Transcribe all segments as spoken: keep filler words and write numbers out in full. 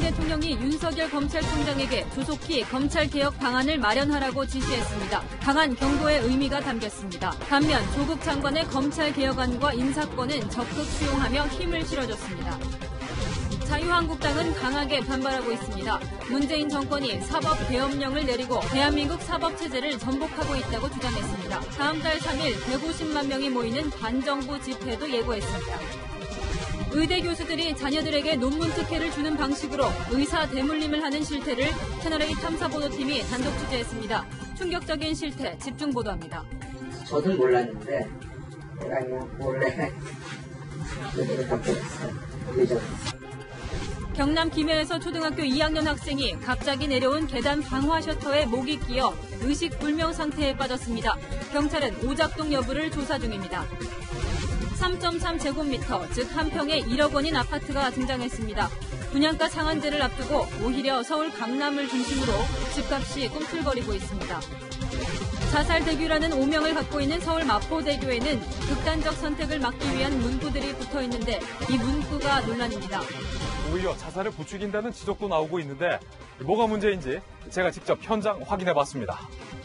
대통령이 윤석열 검찰총장에게 조속히 검찰개혁 방안을 마련하라고 지시했습니다. 강한 경고의 의미가 담겼습니다. 반면 조국 장관의 검찰개혁안과 인사권은 적극 수용하며 힘을 실어줬습니다. 자유한국당은 강하게 반발하고 있습니다. 문재인 정권이 사법계엄령을 내리고 대한민국 사법체제를 전복하고 있다고 주장했습니다. 다음 달 삼 일 백오십만 명이 모이는 반정부 집회도 예고했습니다. 의대 교수들이 자녀들에게 논문 특혜를 주는 방식으로 의사 대물림을 하는 실태를 채널A 탐사보도팀이 단독 취재했습니다. 충격적인 실태 집중 보도합니다. 저도 몰랐는데 제가 그냥 몰래 그들을 갖고 있어요. 경남 김해에서 초등학교 이 학년 학생이 갑자기 내려온 계단 방화 셔터에 목이 끼어 의식 불명 상태에 빠졌습니다. 경찰은 오작동 여부를 조사 중입니다. 삼 점 삼 제곱미터, 즉 한 평에 일억 원인 아파트가 등장했습니다. 분양가 상한제를 앞두고 오히려 서울 강남을 중심으로 집값이 꿈틀거리고 있습니다. 자살대교라는 오명을 갖고 있는 서울 마포대교에는 극단적 선택을 막기 위한 문구들이 붙어 있는데 이 문구가 논란입니다. 오히려 자살을 부추긴다는 지적도 나오고 있는데 뭐가 문제인지 제가 직접 현장 확인해봤습니다.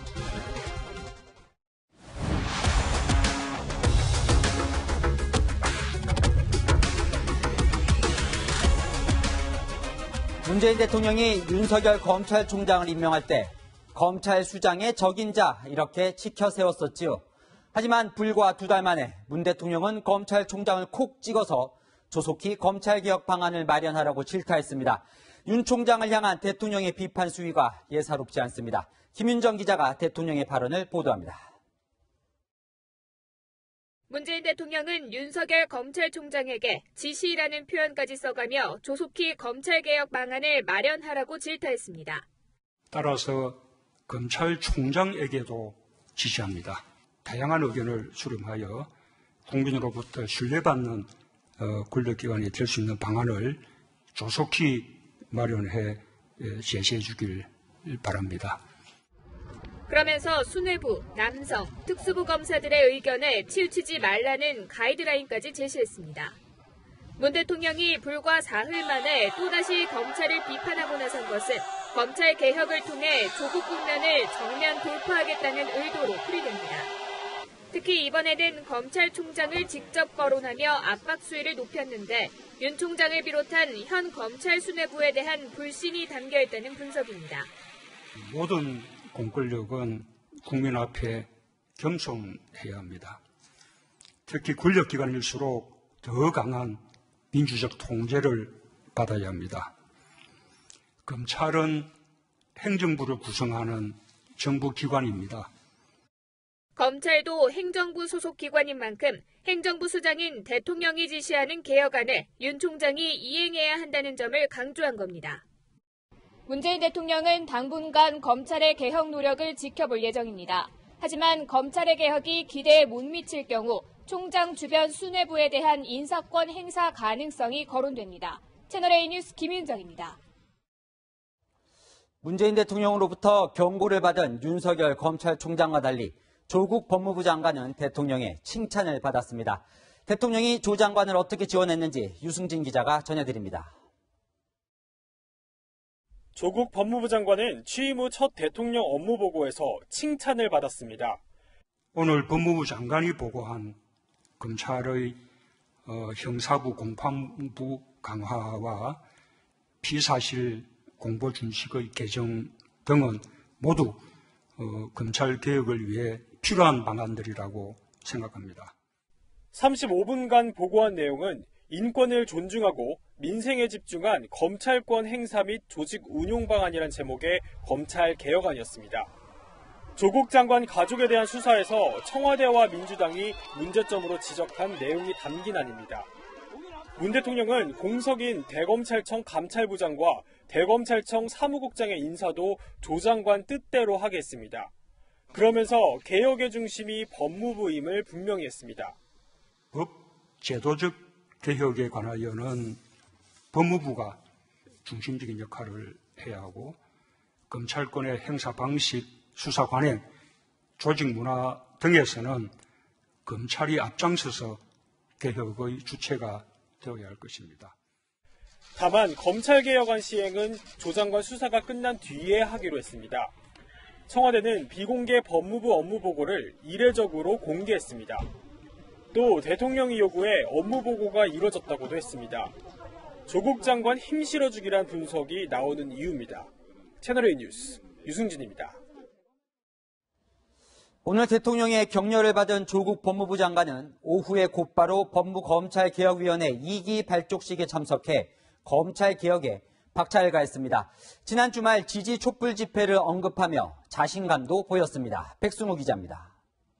문재인 대통령이 윤석열 검찰총장을 임명할 때 검찰 수장의 적임자 이렇게 치켜 세웠었지요. 하지만 불과 두 달 만에 문 대통령은 검찰총장을 콕 찍어서 조속히 검찰개혁 방안을 마련하라고 질타했습니다. 윤 총장을 향한 대통령의 비판 수위가 예사롭지 않습니다. 김윤정 기자가 대통령의 발언을 보도합니다. 문재인 대통령은 윤석열 검찰총장에게 지시라는 표현까지 써가며 조속히 검찰개혁 방안을 마련하라고 질타했습니다. 따라서 검찰총장에게도 지시합니다. 다양한 의견을 수렴하여 국민으로부터 신뢰받는 권력기관이 될 수 있는 방안을 조속히 마련해 제시해 주길 바랍니다. 그러면서 수뇌부, 남성, 특수부 검사들의 의견에 치우치지 말라는 가이드라인까지 제시했습니다. 문 대통령이 불과 사흘 만에 또다시 검찰을 비판하고 나선 것은 검찰 개혁을 통해 조국 국면을 정면 돌파하겠다는 의도로 풀이됩니다. 특히 이번에는 검찰총장을 직접 거론하며 압박 수위를 높였는데 윤 총장을 비롯한 현 검찰 수뇌부에 대한 불신이 담겨 있다는 분석입니다. 모든 공권력은 국민 앞에 겸손해야 합니다. 특히 권력기관일수록 더 강한 민주적 통제를 받아야 합니다. 검찰은 행정부를 구성하는 정부기관입니다. 검찰도 행정부 소속 기관인 만큼 행정부 수장인 대통령이 지시하는 개혁안을 윤 총장이 이행해야 한다는 점을 강조한 겁니다. 문재인 대통령은 당분간 검찰의 개혁 노력을 지켜볼 예정입니다. 하지만 검찰의 개혁이 기대에 못 미칠 경우 총장 주변 수뇌부에 대한 인사권 행사 가능성이 거론됩니다. 채널A 뉴스 김윤정입니다. 문재인 대통령으로부터 경고를 받은 윤석열 검찰총장과 달리 조국 법무부 장관은 대통령의 칭찬을 받았습니다. 대통령이 조 장관을 어떻게 지원했는지 유승진 기자가 전해드립니다. 조국 법무부 장관은 취임 후 첫 대통령 업무보고에서 칭찬을 받았습니다. 오늘 법무부 장관이 보고한 검찰의 어, 형사부 공판부 강화와 피사실 공보 준칙의 개정 등은 모두 어, 검찰 개혁을 위해 필요한 방안들이라고 생각합니다. 삼십오 분간 보고한 내용은 인권을 존중하고 민생에 집중한 검찰권 행사 및 조직 운용 방안이란 제목의 검찰 개혁안이었습니다. 조국 장관 가족에 대한 수사에서 청와대와 민주당이 문제점으로 지적한 내용이 담긴 안입니다. 문 대통령은 공석인 대검찰청 감찰부장과 대검찰청 사무국장의 인사도 조 장관 뜻대로 하겠습니다. 그러면서 개혁의 중심이 법무부임을 분명히 했습니다. 법 제도적 개혁에 관하여는 법무부가 중심적인 역할을 해야 하고 검찰권의 행사 방식, 수사 관행, 조직 문화 등에서는 검찰이 앞장서서 개혁의 주체가 되어야 할 것입니다. 다만 검찰개혁안 시행은 조 장관 수사가 끝난 뒤에 하기로 했습니다. 청와대는 비공개 법무부 업무보고를 이례적으로 공개했습니다. 또 대통령이 요구해 업무보고가 이뤄졌다고도 했습니다. 조국 장관 힘 실어주기란 분석이 나오는 이유입니다. 채널A 뉴스 유승진입니다. 오늘 대통령의 격려를 받은 조국 법무부 장관은 오후에 곧바로 법무검찰개혁위원회 이 기 발족식에 참석해 검찰개혁에 박차를 가했습니다. 지난 주말 지지 촛불 집회를 언급하며 자신감도 보였습니다. 백승우 기자입니다.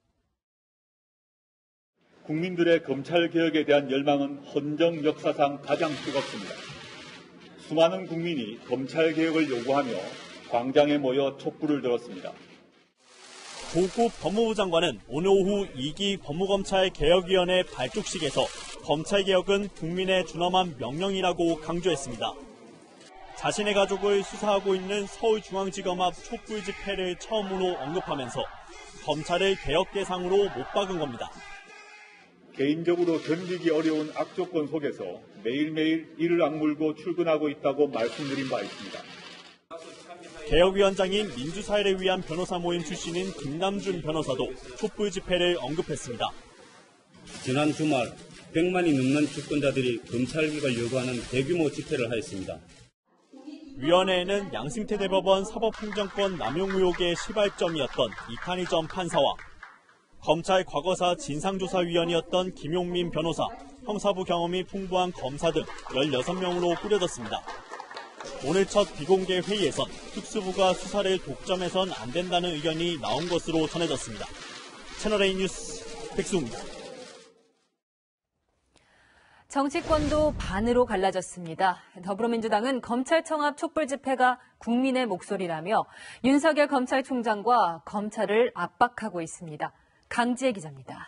국민들의 검찰개혁에 대한 열망은 헌정 역사상 가장 뜨겁습니다. 수많은 국민이 검찰개혁을 요구하며 광장에 모여 촛불을 들었습니다. 조국 법무부 장관은 오늘 오후 이 기 법무검찰개혁위원회 발족식에서 검찰개혁은 국민의 준엄한 명령이라고 강조했습니다. 자신의 가족을 수사하고 있는 서울중앙지검 앞 촛불 집회를 처음으로 언급하면서 검찰을 개혁 대상으로 못 박은 겁니다. 개인적으로 견디기 어려운 악조건 속에서 매일매일 이를 악물고 출근하고 있다고 말씀드린 바 있습니다. 개혁위원장인 민주사회를 위한 변호사 모임 출신인 김남준 변호사도 촛불 집회를 언급했습니다. 지난 주말 백만이 넘는 주권자들이 검찰개혁을 요구하는 대규모 집회를 하였습니다. 위원회에는 양승태 대법원 사법행정권 남용 의혹의 시발점이었던 이탄희 전 판사와 검찰 과거사 진상조사위원이었던 김용민 변호사, 형사부 경험이 풍부한 검사 등 열여섯 명으로 꾸려졌습니다. 오늘 첫 비공개 회의에선 특수부가 수사를 독점해선 안 된다는 의견이 나온 것으로 전해졌습니다. 채널A 뉴스 백승우입니다. 정치권도 반으로 갈라졌습니다. 더불어민주당은 검찰청 앞 촛불 집회가 국민의 목소리라며 윤석열 검찰총장과 검찰을 압박하고 있습니다. 강지혜 기자입니다.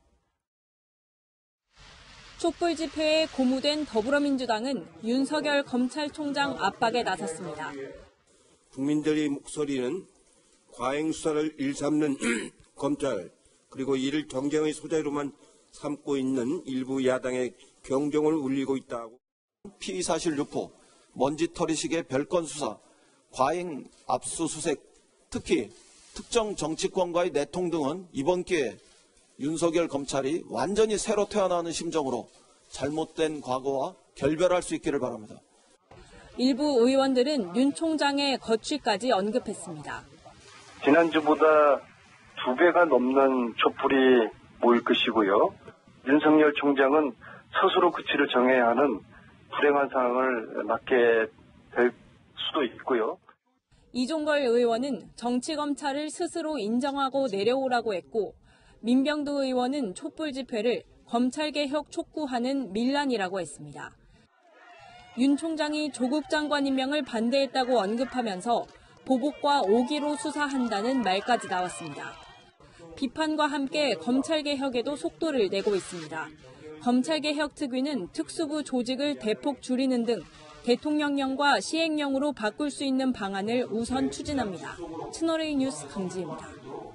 촛불 집회에 고무된 더불어민주당은 윤석열 검찰총장 압박에 나섰습니다. 국민들의 목소리는 과잉 수사를 일삼는 검찰, 그리고 이를 경쟁의 소재로만 삼고 있는 일부 야당의 경종을 울리고 있다고. 피의사실 유포, 먼지털이식의 별건 수사, 과잉 압수수색, 특히 특정 정치권과의 내통 등은 이번 기회에 윤석열 검찰이 완전히 새로 태어나는 심정으로 잘못된 과거와 결별할 수 있기를 바랍니다. 일부 의원들은 윤 총장의 거취까지 언급했습니다. 지난주보다 두 배가 넘는 촛불이 모일 것이고요. 윤석열 총장은 스스로 그치를 정해야 하는 불행한 상황을 맞게 될 수도 있고요. 이종걸 의원은 정치검찰을 스스로 인정하고 내려오라고 했고, 민병두 의원은 촛불 집회를 검찰개혁 촉구하는 밀란이라고 했습니다. 윤 총장이 조국 장관 임명을 반대했다고 언급하면서 보복과 오기로 수사한다는 말까지 나왔습니다. 비판과 함께 검찰개혁에도 속도를 내고 있습니다. 검찰개혁 특위는 특수부 조직을 대폭 줄이는 등 대통령령과 시행령으로 바꿀 수 있는 방안을 우선 추진합니다. 채널A 뉴스 강지혜입니다.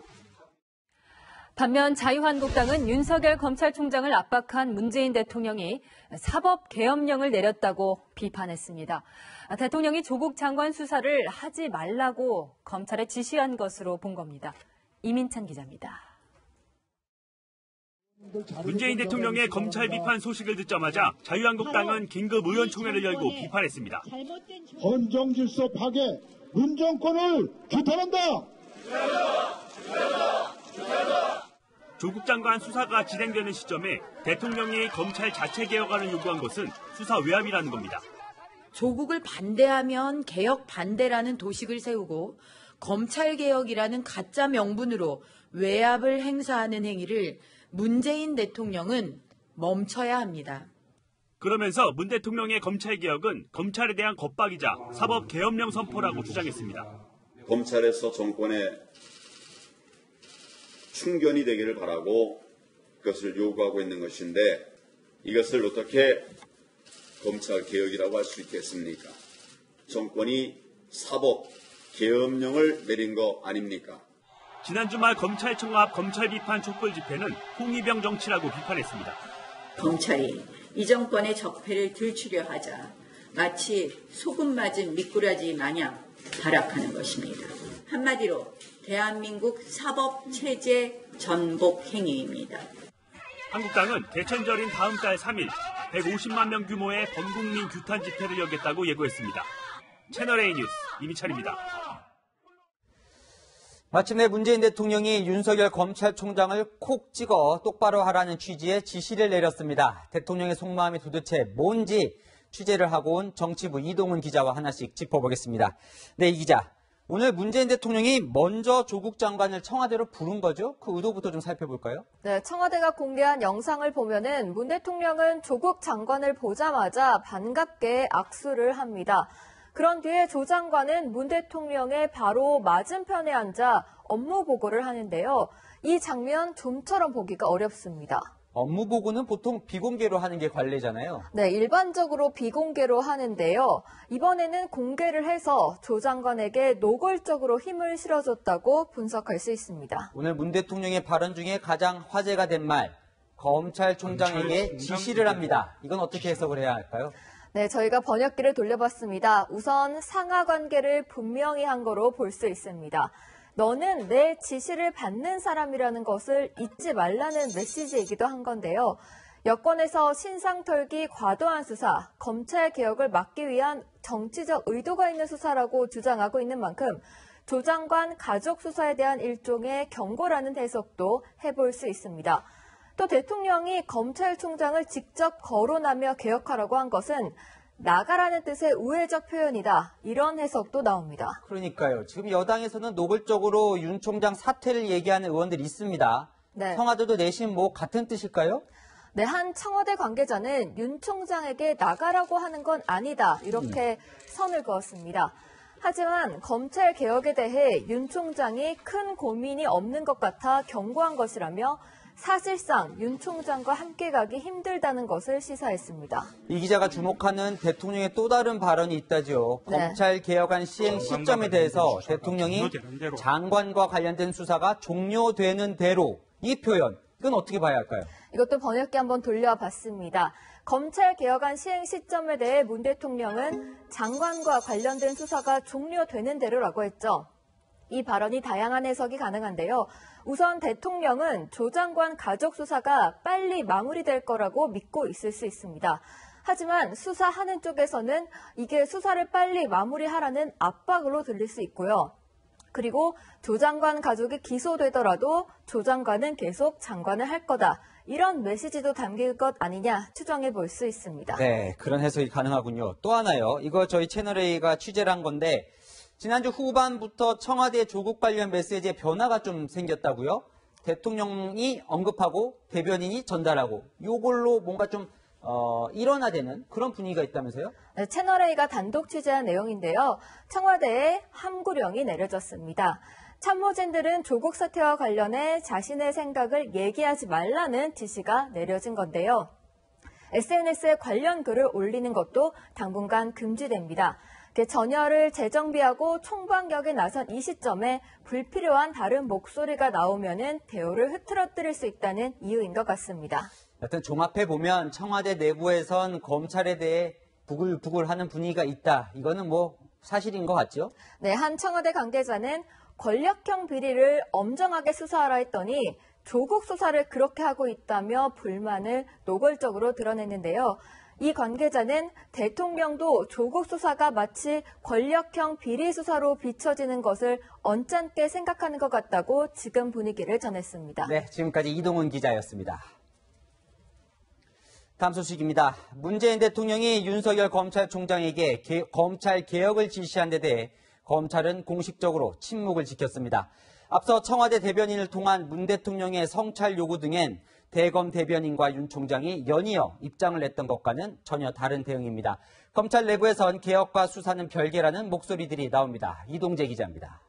반면 자유한국당은 윤석열 검찰총장을 압박한 문재인 대통령이 사법개혁령을 내렸다고 비판했습니다. 대통령이 조국 장관 수사를 하지 말라고 검찰에 지시한 것으로 본 겁니다. 이민찬 기자입니다. 문재인 대통령의 검찰 비판 소식을 듣자마자 자유한국당은 긴급 의원총회를 열고 비판했습니다. 헌정질서 파괴, 문정권을 규탄한다. 조국 장관 수사가 진행되는 시점에 대통령이 검찰 자체 개혁안을 요구한 것은 수사 외압이라는 겁니다. 조국을 반대하면 개혁 반대라는 도식을 세우고 검찰개혁이라는 가짜 명분으로 외압을 행사하는 행위를 문재인 대통령은 멈춰야 합니다. 그러면서 문 대통령의 검찰개혁은 검찰에 대한 겁박이자 사법개혁령 선포라고 주장했습니다. 검찰에서 정권에 충견이 되기를 바라고 그것을 요구하고 있는 것인데 이것을 어떻게 검찰개혁이라고 할 수 있겠습니까? 정권이 사법개혁령을 내린 거 아닙니까? 지난 주말 검찰청 앞 검찰 비판 촛불 집회는 홍위병 정치라고 비판했습니다. 검찰이 이 정권의 적폐를 들추려 하자 마치 소금 맞은 미꾸라지 마냥 발악하는 것입니다. 한마디로 대한민국 사법체제 전복 행위입니다. 한국당은 개천절인 다음 달 삼 일 백오십만 명 규모의 범국민 규탄 집회를 열겠다고 예고했습니다. 채널A 뉴스 이미철입니다. 마침내 문재인 대통령이 윤석열 검찰총장을 콕 찍어 똑바로 하라는 취지의 지시를 내렸습니다. 대통령의 속마음이 도대체 뭔지 취재를 하고 온 정치부 이동훈 기자와 하나씩 짚어보겠습니다. 네, 이 기자. 오늘 문재인 대통령이 먼저 조국 장관을 청와대로 부른 거죠? 그 의도부터 좀 살펴볼까요? 네, 청와대가 공개한 영상을 보면은 문 대통령은 조국 장관을 보자마자 반갑게 악수를 합니다. 그런 뒤에 조 장관은 문 대통령의 바로 맞은편에 앉아 업무 보고를 하는데요. 이 장면 좀처럼 보기가 어렵습니다. 업무 보고는 보통 비공개로 하는 게 관례잖아요. 네, 일반적으로 비공개로 하는데요. 이번에는 공개를 해서 조 장관에게 노골적으로 힘을 실어줬다고 분석할 수 있습니다. 오늘 문 대통령의 발언 중에 가장 화제가 된 말, 검찰총장에게 지시를 합니다. 이건 어떻게 해석을 해야 할까요? 네, 저희가 번역기를 돌려봤습니다. 우선 상하 관계를 분명히 한 거로 볼 수 있습니다. 너는 내 지시를 받는 사람이라는 것을 잊지 말라는 메시지이기도 한 건데요. 여권에서 신상털기 과도한 수사, 검찰 개혁을 막기 위한 정치적 의도가 있는 수사라고 주장하고 있는 만큼 조 장관 가족 수사에 대한 일종의 경고라는 해석도 해볼 수 있습니다. 또 대통령이 검찰총장을 직접 거론하며 개혁하라고 한 것은 나가라는 뜻의 우회적 표현이다. 이런 해석도 나옵니다. 그러니까요. 지금 여당에서는 노골적으로 윤 총장 사퇴를 얘기하는 의원들이 있습니다. 네. 청와대도 내심 뭐 같은 뜻일까요? 네, 한 청와대 관계자는 윤 총장에게 나가라고 하는 건 아니다. 이렇게 음. 선을 그었습니다. 하지만 검찰 개혁에 대해 윤 총장이 큰 고민이 없는 것 같아 경고한 것이라며 사실상 윤 총장과 함께 가기 힘들다는 것을 시사했습니다. 이 기자가 주목하는 대통령의 또 다른 발언이 있다죠. 네. 검찰 개혁안 시행 시점에 대해서 대통령이 장관과 관련된 수사가 종료되는 대로 이 표현, 이건 어떻게 봐야 할까요? 이것도 번역기 한번 돌려봤습니다. 검찰 개혁안 시행 시점에 대해 문 대통령은 장관과 관련된 수사가 종료되는 대로라고 했죠. 이 발언이 다양한 해석이 가능한데요. 우선 대통령은 조 장관 가족 수사가 빨리 마무리될 거라고 믿고 있을 수 있습니다. 하지만 수사하는 쪽에서는 이게 수사를 빨리 마무리하라는 압박으로 들릴 수 있고요. 그리고 조 장관 가족이 기소되더라도 조 장관은 계속 장관을 할 거다. 이런 메시지도 담길 것 아니냐 추정해 볼 수 있습니다. 네, 그런 해석이 가능하군요. 또 하나요. 이거 저희 채널A가 취재를 한 건데 지난주 후반부터 청와대 조국 관련 메시지에 변화가 좀 생겼다고요? 대통령이 언급하고 대변인이 전달하고 이걸로 뭔가 좀 어, 일원화되는 그런 분위기가 있다면서요? 네, 채널A가 단독 취재한 내용인데요. 청와대에 함구령이 내려졌습니다. 참모진들은 조국 사태와 관련해 자신의 생각을 얘기하지 말라는 지시가 내려진 건데요. 에스엔에스에 관련 글을 올리는 것도 당분간 금지됩니다. 전열을 재정비하고 총방격에 나선 이 시점에 불필요한 다른 목소리가 나오면은 대우를 흐트러뜨릴 수 있다는 이유인 것 같습니다. 여튼 종합해보면 청와대 내부에선 검찰에 대해 부글부글하는 분위기가 있다. 이거는 뭐 사실인 것 같죠? 네, 한 청와대 관계자는 권력형 비리를 엄정하게 수사하라 했더니 조국 수사를 그렇게 하고 있다며 불만을 노골적으로 드러냈는데요. 이 관계자는 대통령도 조국 수사가 마치 권력형 비리 수사로 비춰지는 것을 언짢게 생각하는 것 같다고 지금 분위기를 전했습니다. 네, 지금까지 이동훈 기자였습니다. 다음 소식입니다. 문재인 대통령이 윤석열 검찰총장에게 개, 검찰 개혁을 지시한 데 대해 검찰은 공식적으로 침묵을 지켰습니다. 앞서 청와대 대변인을 통한 문 대통령의 성찰 요구 등엔 대검 대변인과 윤 총장이 연이어 입장을 냈던 것과는 전혀 다른 대응입니다. 검찰 내부에선 개혁과 수사는 별개라는 목소리들이 나옵니다. 이동재 기자입니다.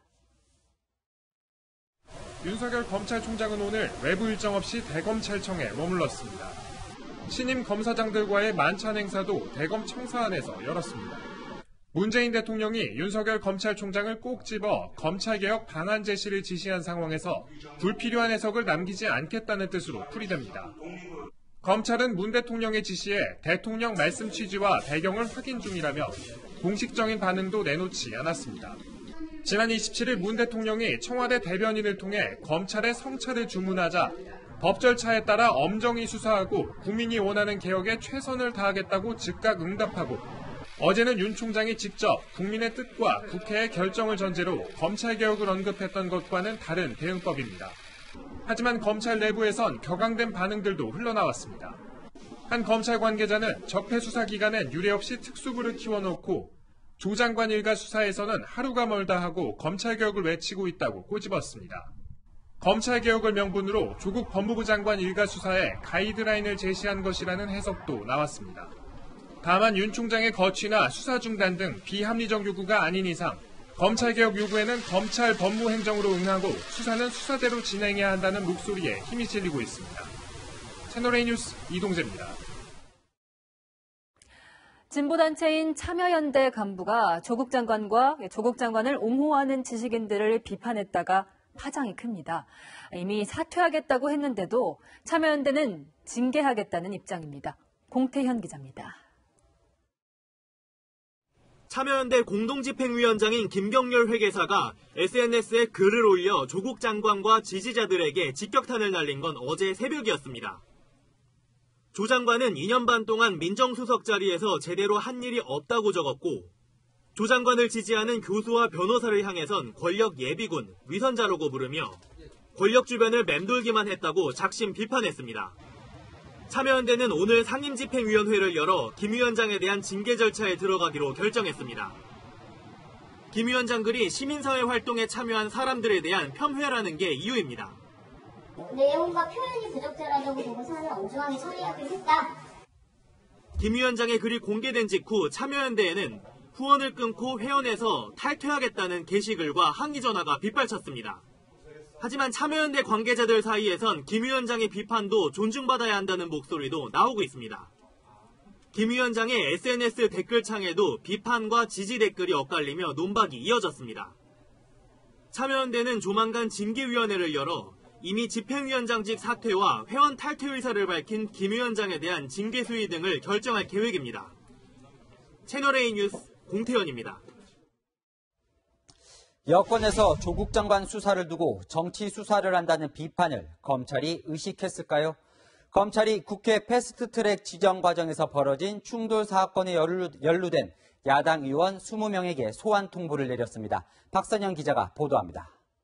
윤석열 검찰총장은 오늘 외부 일정 없이 대검찰청에 머물렀습니다. 신임 검사장들과의 만찬 행사도 대검 청사 안에서 열었습니다. 문재인 대통령이 윤석열 검찰총장을 꼭 집어 검찰개혁 방안 제시를 지시한 상황에서 불필요한 해석을 남기지 않겠다는 뜻으로 풀이됩니다. 검찰은 문 대통령의 지시에 대통령 말씀 취지와 배경을 확인 중이라며 공식적인 반응도 내놓지 않았습니다. 지난 이십칠일 문 대통령이 청와대 대변인을 통해 검찰의 성찰을 주문하자 법 절차에 따라 엄정히 수사하고 국민이 원하는 개혁에 최선을 다하겠다고 즉각 응답하고 어제는 윤 총장이 직접 국민의 뜻과 국회의 결정을 전제로 검찰개혁을 언급했던 것과는 다른 대응법입니다. 하지만 검찰 내부에선 격앙된 반응들도 흘러나왔습니다. 한 검찰 관계자는 적폐 수사 기간엔 유례없이 특수부를 키워놓고 조 장관 일가 수사에서는 하루가 멀다 하고 검찰개혁을 외치고 있다고 꼬집었습니다. 검찰개혁을 명분으로 조국 법무부 장관 일가 수사에 가이드라인을 제시한 것이라는 해석도 나왔습니다. 다만 윤 총장의 거취나 수사 중단 등 비합리적 요구가 아닌 이상 검찰개혁 요구에는 검찰 법무행정으로 응하고 수사는 수사대로 진행해야 한다는 목소리에 힘이 실리고 있습니다. 채널A 뉴스 이동재입니다. 진보단체인 참여연대 간부가 조국 장관과 조국 장관을 옹호하는 지식인들을 비판했다가 파장이 큽니다. 이미 사퇴하겠다고 했는데도 참여연대는 징계하겠다는 입장입니다. 공태현 기자입니다. 참여연대 공동집행위원장인 김경렬 회계사가 에스엔에스에 글을 올려 조국 장관과 지지자들에게 직격탄을 날린 건 어제 새벽이었습니다. 조 장관은 이 년 반 동안 민정수석 자리에서 제대로 한 일이 없다고 적었고 조 장관을 지지하는 교수와 변호사를 향해선 권력 예비군, 위선자라고 부르며 권력 주변을 맴돌기만 했다고 작심 비판했습니다. 참여연대는 오늘 상임집행위원회를 열어 김 위원장에 대한 징계 절차에 들어가기로 결정했습니다. 김 위원장 글이 시민사회 활동에 참여한 사람들에 대한 폄훼라는 게 이유입니다. 내용과 표현이 부적절하다고 보고서는 엄중하게 처리하기로 했다. 김 위원장의 글이 공개된 직후 참여연대에는 후원을 끊고 회원에서 탈퇴하겠다는 게시글과 항의 전화가 빗발쳤습니다. 하지만 참여연대 관계자들 사이에선 김 위원장의 비판도 존중받아야 한다는 목소리도 나오고 있습니다. 김 위원장의 에스엔에스 댓글창에도 비판과 지지 댓글이 엇갈리며 논박이 이어졌습니다. 참여연대는 조만간 징계위원회를 열어 이미 집행위원장직 사퇴와 회원 탈퇴 의사를 밝힌 김 위원장에 대한 징계 수위 등을 결정할 계획입니다. 채널A 뉴스 공태현입니다. 여권에서 조국 장관 수사를 두고 정치 수사를 한다는 비판을 검찰이 의식했을까요? 검찰이 국회 패스트트랙 지정 과정에서 벌어진 충돌 사건에 연루된 야당 의원 이십 명에게 소환 통보를 내렸습니다. 박선영 기자가 보도합니다.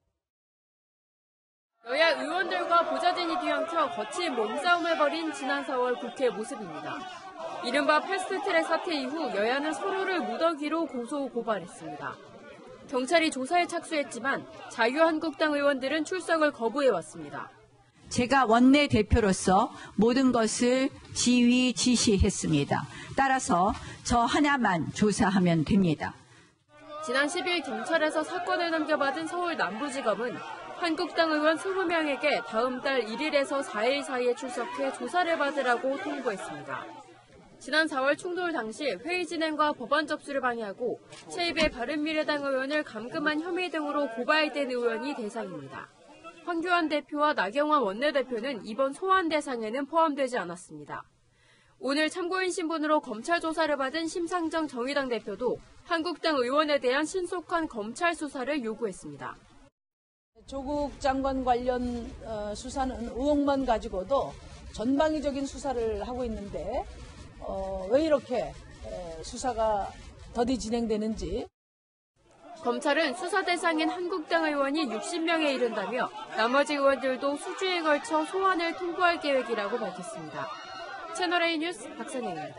여야 의원들과 보좌진이 뒤엉켜 거친 몸싸움을 벌인 지난 사월 국회 모습입니다. 이른바 패스트트랙 사태 이후 여야는 서로를 무더기로 고소 고발했습니다. 경찰이 조사에 착수했지만 자유한국당 의원들은 출석을 거부해왔습니다. 제가 원내대표로서 모든 것을 지휘 지시했습니다. 따라서 저 하나만 조사하면 됩니다. 지난 십일 경찰에서 사건을 넘겨받은 서울 남부지검은 한국당 의원 이십 명에게 다음 달 일 일에서 사 일 사이에 출석해 조사를 받으라고 통보했습니다. 지난 사월 충돌 당시 회의 진행과 법안 접수를 방해하고 최입의 바른미래당 의원을 감금한 혐의 등으로 고발된 의원이 대상입니다. 황교안 대표와 나경원 원내대표는 이번 소환 대상에는 포함되지 않았습니다. 오늘 참고인 신분으로 검찰 조사를 받은 심상정 정의당 대표도 한국당 의원에 대한 신속한 검찰 수사를 요구했습니다. 조국 장관 관련 수사는 의혹만 가지고도 전방위적인 수사를 하고 있는데 어, 왜 이렇게 수사가 더디 진행되는지. 검찰은 수사 대상인 한국당 의원이 육십 명에 이른다며 나머지 의원들도 수주에 걸쳐 소환을 통보할 계획이라고 밝혔습니다. 채널A 뉴스 박선영입니다.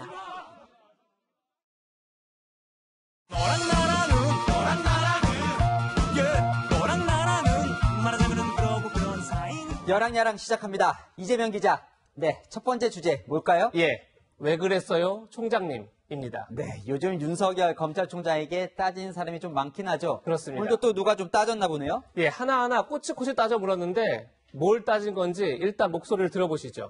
너랑 나라는 너랑 나라는 예 너랑 나라는 말하자면 그러고 그런 사이니. 여랑야랑 시작합니다. 이재명 기자. 네, 첫 번째 주제 뭘까요? 예. 왜 그랬어요? 총장님입니다. 네, 요즘 윤석열 검찰총장에게 따진 사람이 좀 많긴 하죠. 그렇습니다. 오늘도 또 누가 좀 따졌나 보네요. 예, 하나하나 꼬치꼬치 따져 물었는데 뭘 따진 건지 일단 목소리를 들어보시죠.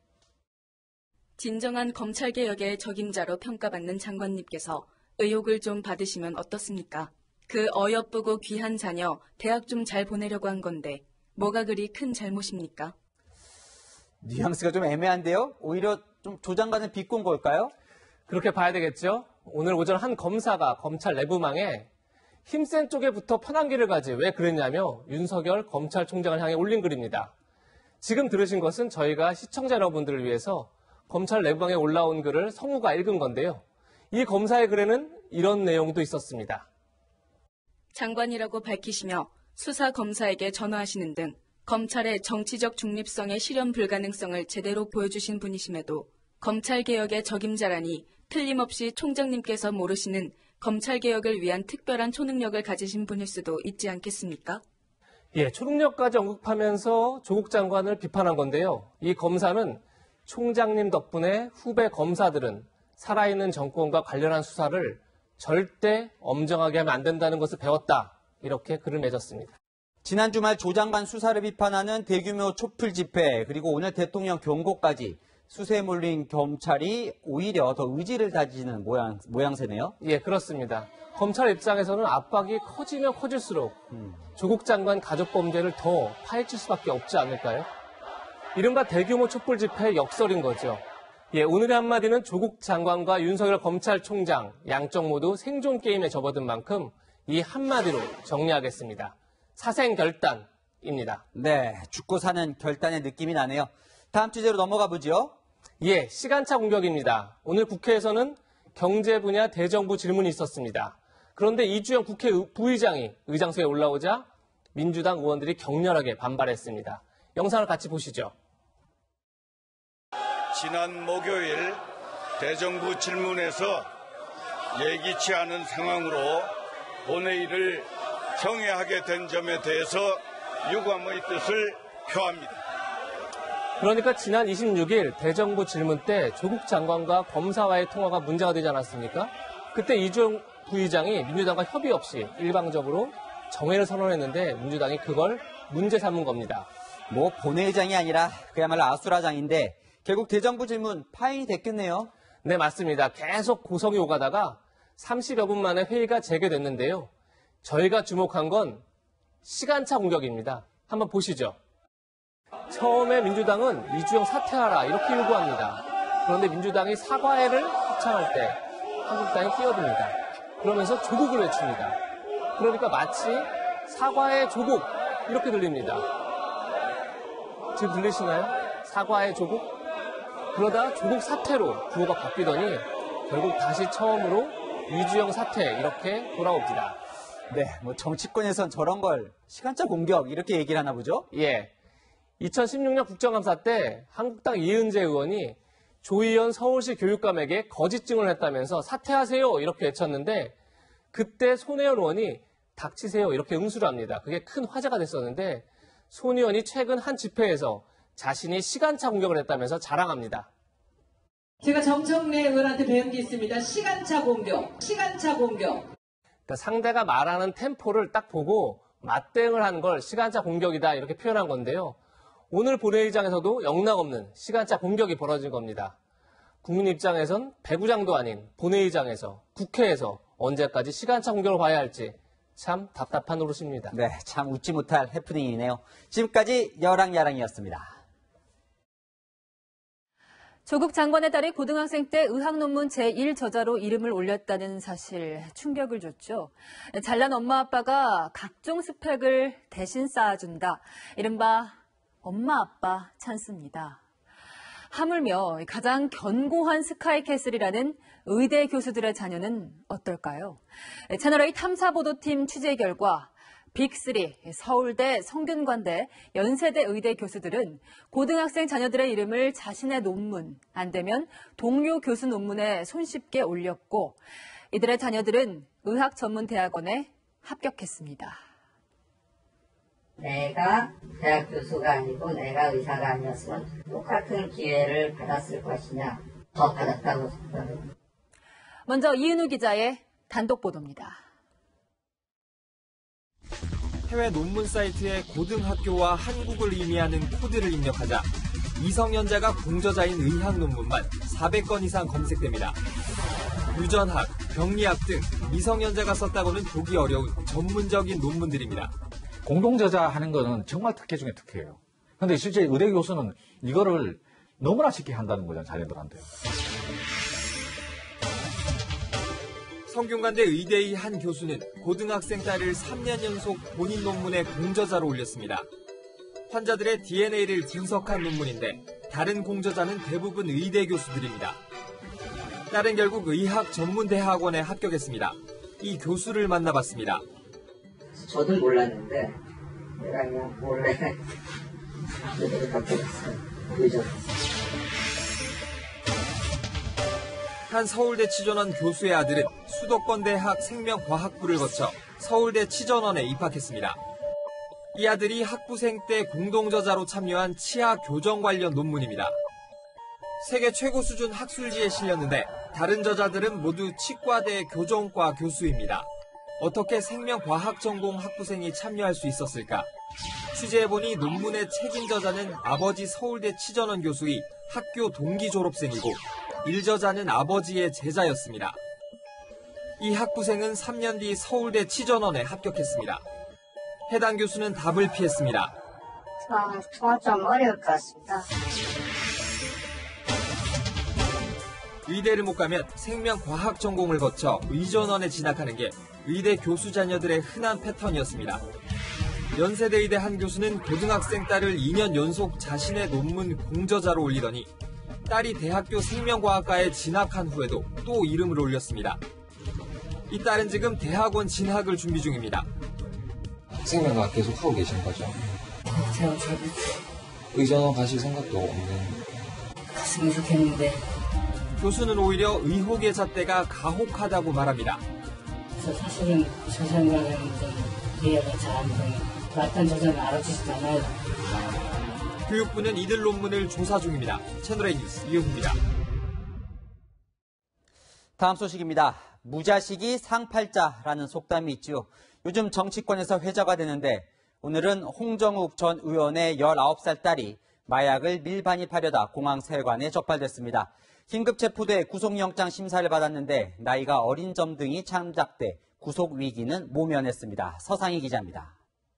진정한 검찰개혁의 적임자로 평가받는 장관님께서 의혹을 좀 받으시면 어떻습니까? 그 어여쁘고 귀한 자녀 대학 좀 잘 보내려고 한 건데 뭐가 그리 큰 잘못입니까? 뉘앙스가 좀 애매한데요? 오히려 좀 조장관을 비꼰 걸까요? 그렇게 봐야 되겠죠. 오늘 오전 한 검사가 검찰 내부망에 힘센 쪽에 붙어 편한 길을 가지 왜 그랬냐며 윤석열 검찰총장을 향해 올린 글입니다. 지금 들으신 것은 저희가 시청자 여러분들을 위해서 검찰 내부망에 올라온 글을 성우가 읽은 건데요. 이 검사의 글에는 이런 내용도 있었습니다. 장관이라고 밝히시며 수사 검사에게 전화하시는 등 검찰의 정치적 중립성의 실현 불가능성을 제대로 보여주신 분이심에도 검찰개혁의 적임자라니 틀림없이 총장님께서 모르시는 검찰개혁을 위한 특별한 초능력을 가지신 분일 수도 있지 않겠습니까? 예, 초능력까지 언급하면서 조국 장관을 비판한 건데요. 이 검사는 총장님 덕분에 후배 검사들은 살아있는 정권과 관련한 수사를 절대 엄정하게 하면 안 된다는 것을 배웠다. 이렇게 글을 맺었습니다. 지난 주말 조 장관 수사를 비판하는 대규모 촛불 집회 그리고 오늘 대통령 경고까지 수세에 몰린 경찰이 오히려 더 의지를 다지는 모양, 모양새네요. 예, 그렇습니다. 검찰 입장에서는 압박이 커지면 커질수록 음. 조국 장관 가족 범죄를 더 파헤칠 수밖에 없지 않을까요? 이른바 대규모 촛불 집회의 역설인 거죠. 예, 오늘의 한마디는 조국 장관과 윤석열 검찰총장 양쪽 모두 생존 게임에 접어든 만큼 이 한마디로 정리하겠습니다. 사생결단입니다. 네, 죽고 사는 결단의 느낌이 나네요. 다음 주제로 넘어가 보죠. 예, 시간차 공격입니다. 오늘 국회에서는 경제 분야 대정부 질문이 있었습니다. 그런데 이주영 국회 부의장이 의장소에 올라오자 민주당 의원들이 격렬하게 반발했습니다. 영상을 같이 보시죠. 지난 목요일 대정부 질문에서 예기치 않은 상황으로 본회의를 정회하게 된 점에 대해서 유감의 뜻을 표합니다. 그러니까 지난 이십육일 대정부 질문 때 조국 장관과 검사와의 통화가 문제가 되지 않았습니까? 그때 이주영 부의장이 민주당과 협의 없이 일방적으로 정회를 선언했는데 민주당이 그걸 문제 삼은 겁니다. 뭐 본회의장이 아니라 그야말로 아수라장인데 결국 대정부 질문 파행이 됐겠네요. 네, 맞습니다. 계속 고성이 오가다가 삼십여 분 만에 회의가 재개됐는데요. 저희가 주목한 건 시간차 공격입니다. 한번 보시죠. 처음에 민주당은 이주영 사퇴하라 이렇게 요구합니다. 그런데 민주당이 사과회를 합창할 때 한국당이 끼어듭니다. 그러면서 조국을 외칩니다. 그러니까 마치 사과의 조국 이렇게 들립니다. 지금 들리시나요? 사과의 조국? 그러다 조국 사퇴로 구호가 바뀌더니 결국 다시 처음으로 이주영 사퇴 이렇게 돌아옵니다. 네, 뭐 정치권에선 저런 걸 시간차 공격 이렇게 얘기를 하나 보죠? 예. 이천십육년 국정감사 때 한국당 이은재 의원이 조희연 서울시 교육감에게 거짓 증언을 했다면서 사퇴하세요 이렇게 외쳤는데 그때 손혜원 의원이 닥치세요 이렇게 응수를 합니다. 그게 큰 화제가 됐었는데 손 의원이 최근 한 집회에서 자신이 시간차 공격을 했다면서 자랑합니다. 제가 정청래 의원한테 배운 게 있습니다. 시간차 공격, 시간차 공격. 그러니까 상대가 말하는 템포를 딱 보고 맞대응을 한 걸 시간차 공격이다 이렇게 표현한 건데요. 오늘 본회의장에서도 영락없는 시간차 공격이 벌어진 겁니다. 국민 입장에선 배구장도 아닌 본회의장에서 국회에서 언제까지 시간차 공격을 봐야 할지 참 답답한 노릇입니다. 네, 참 웃지 못할 해프닝이네요. 지금까지 여랑야랑이었습니다. 조국 장관의 딸이 고등학생 때 의학 논문 제일 저자로 이름을 올렸다는 사실 충격을 줬죠. 잘난 엄마 아빠가 각종 스펙을 대신 쌓아준다. 이른바 엄마 아빠 찬스입니다. 하물며 가장 견고한 스카이캐슬이라는 의대 교수들의 자녀는 어떨까요? 채널A 탐사보도팀 취재 결과 빅삼, 서울대, 성균관대, 연세대 의대 교수들은 고등학생 자녀들의 이름을 자신의 논문, 안 되면 동료 교수 논문에 손쉽게 올렸고 이들의 자녀들은 의학전문대학원에 합격했습니다. 내가 대학 교수가 아니고 내가 의사가 아니었으면 똑같은 기회를 받았을 것이냐, 더 받았다고 생각합니다. 먼저 이은우 기자의 단독 보도입니다. 해외 논문 사이트에 고등학교와 한국을 의미하는 코드를 입력하자 미성년자가 공저자인 의학 논문만 사백 건 이상 검색됩니다. 유전학, 병리학 등 미성년자가 썼다고는 보기 어려운 전문적인 논문들입니다. 공동저자 하는 거는 정말 특혜 중에 특혜예요. 근데 실제 의대 교수는 이거를 너무나 쉽게 한다는 거잖아요, 자녀들한테. 성균관대 의대의 한 교수는 고등학생 딸을 삼 년 연속 본인 논문에 공저자로 올렸습니다. 환자들의 디엔에이를 분석한 논문인데 다른 공저자는 대부분 의대 교수들입니다. 딸은 결국 의학 전문대학원에 합격했습니다. 이 교수를 만나봤습니다. 저도 몰랐는데 내가 그냥 몰래 의대를 합격했어요. 의전. 한 서울대 치전원 교수의 아들은 수도권대학 생명과학부를 거쳐 서울대 치전원에 입학했습니다. 이 아들이 학부생 때 공동저자로 참여한 치아 교정 관련 논문입니다. 세계 최고 수준 학술지에 실렸는데 다른 저자들은 모두 치과대 교정과 교수입니다. 어떻게 생명과학 전공 학부생이 참여할 수 있었을까? 취재해보니 논문의 책임 저자는 아버지 서울대 치전원 교수의 학교 동기 졸업생이고 일저자는 아버지의 제자였습니다. 이 학부생은 삼 년 뒤 서울대 치전원에 합격했습니다. 해당 교수는 답을 피했습니다. 저, 좀 어려울 것 같습니다. 의대를 못 가면 생명과학 전공을 거쳐 의전원에 진학하는 게 의대 교수 자녀들의 흔한 패턴이었습니다. 연세대의대 한 교수는 고등학생 딸을 이 년 연속 자신의 논문 공저자로 올리더니 딸이 대학교 생명과학과에 진학한 후에도 또 이름을 올렸습니다. 이 딸은 지금 대학원 진학을 준비 중입니다. 생명과학 계속 하고 계신 거죠? 제가 저도 의전원 가실 생각도 없는. 갔으면 좋겠는데. 교수는 오히려 의혹의 잣대가 가혹하다고 말합니다. 저 사실은 저 생각은 좀 이해가 잘 안 돼요. 왔던 저자는 알아주지도 않아요. 교육부는 이들 논문을 조사 중입니다. 채널A 뉴스 이효입니다. 다음 소식입니다. 무자식이 상팔자라는 속담이 있지요. 요즘 정치권에서 회자가 되는데 오늘은 홍정욱 전 의원의 열아홉 살 딸이 마약을 밀반입하려다 공항세관에 적발됐습니다. 긴급 체포돼 구속영장 심사를 받았는데 나이가 어린 점 등이 참작돼 구속 위기는 모면했습니다. 서상희 기자입니다.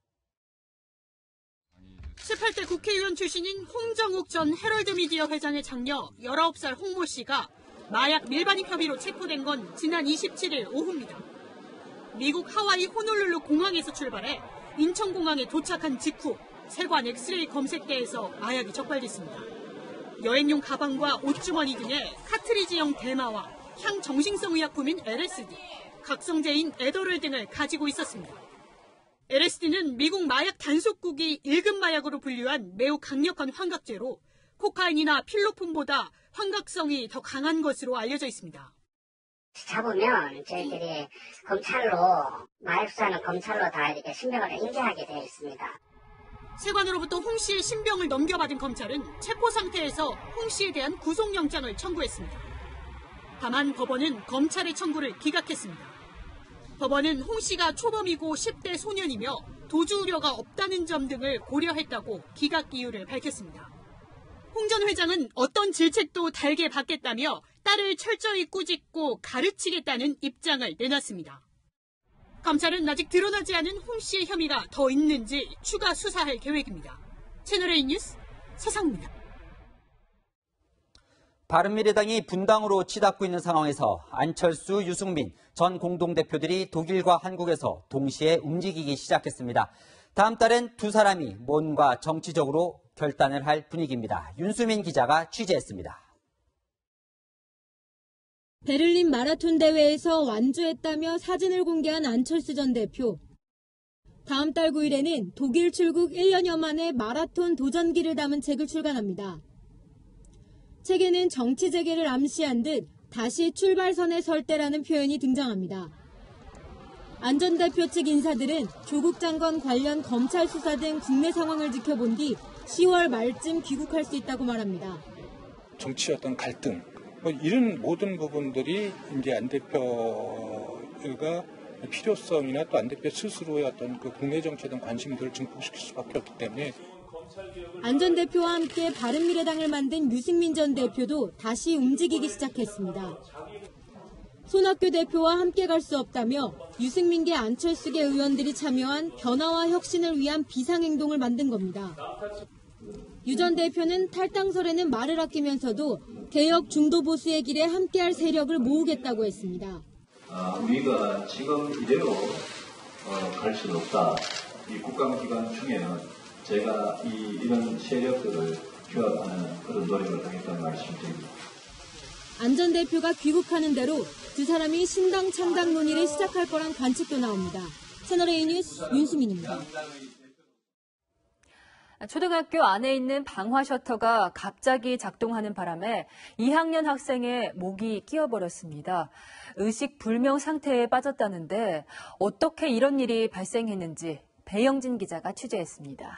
십팔 대 국회의원 출신인 홍정욱 전 헤럴드미디어 회장의 장녀 열아홉 살 홍모 씨가 마약 밀반입 혐의로 체포된 건 지난 이십칠 일 오후입니다. 미국 하와이 호놀룰루 공항에서 출발해 인천공항에 도착한 직후 세관 엑스레이 검색대에서 마약이 적발됐습니다. 여행용 가방과 옷주머니 등에 카트리지형 대마와 향정신성 의약품인 엘에스디, 각성제인 에더럴 등을 가지고 있었습니다. 엘에스디는 미국 마약 단속국이 일 급 마약으로 분류한 매우 강력한 환각제로 코카인이나 필로폰보다 환각성이 더 강한 것으로 알려져 있습니다. 잡으면 저희들이 검찰로, 마약 수사는 검찰로 다 이렇게 신병을 인계하게 되어 있습니다. 세관으로부터 홍 씨의 신병을 넘겨받은 검찰은 체포 상태에서 홍 씨에 대한 구속영장을 청구했습니다. 다만 법원은 검찰의 청구를 기각했습니다. 법원은 홍 씨가 초범이고 십 대 소년이며 도주 우려가 없다는 점 등을 고려했다고 기각 이유를 밝혔습니다. 홍 전 회장은 어떤 질책도 달게 받겠다며 딸을 철저히 꾸짖고 가르치겠다는 입장을 내놨습니다. 검찰은 아직 드러나지 않은 홍 씨의 혐의가 더 있는지 추가 수사할 계획입니다. 채널A 뉴스 서상입니다. 바른미래당이 분당으로 치닫고 있는 상황에서 안철수, 유승민 전 공동대표들이 독일과 한국에서 동시에 움직이기 시작했습니다. 다음 달엔 두 사람이 뭔가 정치적으로 결단을 할 분위기입니다. 윤수민 기자가 취재했습니다. 베를린 마라톤 대회에서 완주했다며 사진을 공개한 안철수 전 대표. 다음 달 구 일에는 독일 출국 일 년여 만에 마라톤 도전기를 담은 책을 출간합니다. 책에는 정치 재개를 암시한 듯 다시 출발선에 설 때라는 표현이 등장합니다. 안 전 대표 측 인사들은 조국 장관 관련 검찰 수사 등 국내 상황을 지켜본 뒤 시월 말쯤 귀국할 수 있다고 말합니다. 정치 어떤 갈등, 뭐 이런 모든 부분들이 이제 안 대표가 필요성이나 또 안 대표 스스로의 어떤 그 국내 정치에 대한 관심들을 증폭시킬 수밖에 없기 때문에 안 전 대표와 함께 바른미래당을 만든 유승민 전 대표도 다시 움직이기 시작했습니다. 손학규 대표와 함께 갈 수 없다며 유승민계 안철수계 의원들이 참여한 변화와 혁신을 위한 비상행동을 만든 겁니다. 유 전 대표는 탈당설에는 말을 아끼면서도 개혁 중도 보수의 길에 함께할 세력을 모으겠다고 했습니다. 아, 우리가 지금 이대로 어, 갈 수는 없다. 이 국감기간 중에는 제가 이, 이런 세력들을 규합하는 그런 노력을 하겠다는 말씀드립니다. 안 전 대표가 귀국하는 대로 두 사람이 신당 창당 논의를 시작할 거란 관측도 나옵니다. 채널A 뉴스 윤수민입니다. 초등학교 안에 있는 방화 셔터가 갑자기 작동하는 바람에 이 학년 학생의 목이 끼어버렸습니다. 의식 불명 상태에 빠졌다는데 어떻게 이런 일이 발생했는지 배영진 기자가 취재했습니다.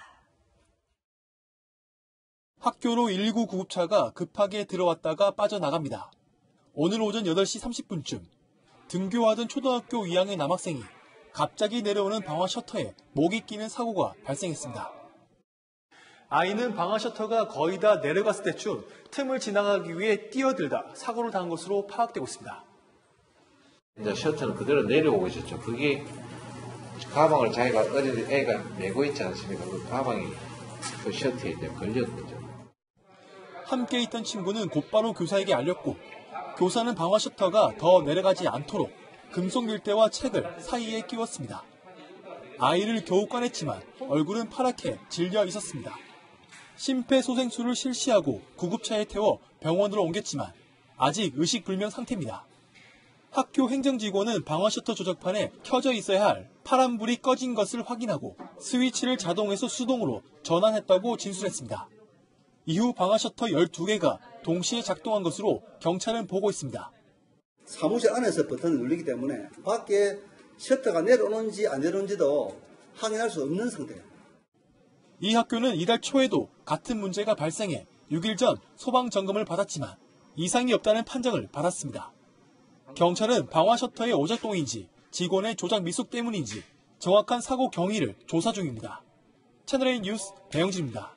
학교로 일일구 구급차가 급하게 들어왔다가 빠져나갑니다. 오늘 오전 여덟 시 삼십 분쯤 등교하던 초등학교 이 학년 남학생이 갑자기 내려오는 방화 셔터에 목이 끼는 사고가 발생했습니다. 아이는 방화 셔터가 거의 다 내려갔을 때쯤 틈을 지나가기 위해 뛰어들다 사고를 당한 것으로 파악되고 있습니다. 이제 셔터는 그대로 내려오고 있었죠. 그게 가방을 자기가 어린 애가 메고 있지 않습니까? 그 가방이 그 셔터에 이제 걸렸 거죠. 함께 있던 친구는 곧바로 교사에게 알렸고 교사는 방화 셔터가 더 내려가지 않도록 금속 밀대와 책을 사이에 끼웠습니다. 아이를 겨우 꺼냈지만 얼굴은 파랗게 질려 있었습니다. 심폐소생술을 실시하고 구급차에 태워 병원으로 옮겼지만 아직 의식불명 상태입니다. 학교 행정직원은 방화 셔터 조작판에 켜져 있어야 할 파란불이 꺼진 것을 확인하고 스위치를 자동에서 수동으로 전환했다고 진술했습니다. 이후 방화 셔터 열두 개가 동시에 작동한 것으로 경찰은 보고 있습니다. 사무실 안에서 버튼을 누르기 때문에 밖에 셔터가 내려오는지 안 내려오는지도 확인할 수 없는 상태예요. 이 학교는 이달 초에도 같은 문제가 발생해 육 일 전 소방 점검을 받았지만 이상이 없다는 판정을 받았습니다. 경찰은 방화 셔터의 오작동인지 직원의 조작 미숙 때문인지 정확한 사고 경위를 조사 중입니다. 채널A 뉴스 배영진입니다.